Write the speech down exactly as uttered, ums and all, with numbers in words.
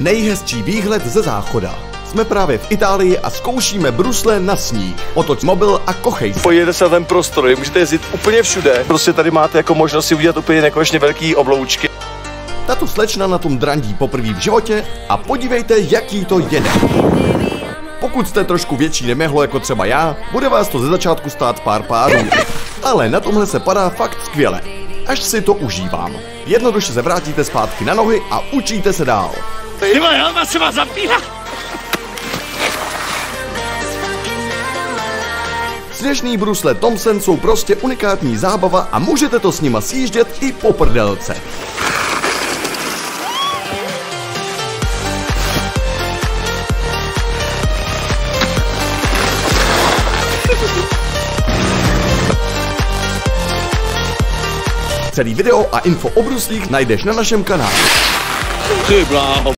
Nejhezčí výhled ze záchoda. Jsme právě v Itálii a zkoušíme brusle na sníh. Otoč mobil a kochej se. Pojďte se na ten prostor, můžete jezdit úplně všude. Prostě tady máte jako možnost si udělat úplně nekonečně velký obloučky. Tato slečna na tom drandí poprvé v životě a podívejte, jaký to jede. Pokud jste trošku větší nemehlo jako třeba já, bude vás to ze začátku stát pár párů. Ale na tomhle se padá fakt skvěle. Až si to užívám. Jednoduše se vrátíte zpátky na nohy a učíte se dál. Tyma, helma se má zapínat! Sněžný brusle Thomson jsou prostě unikátní zábava a můžete to s nima sjíždět i po prdelce. Celý video a info o bruslích najdeš na našem kanálu. Ty bláho.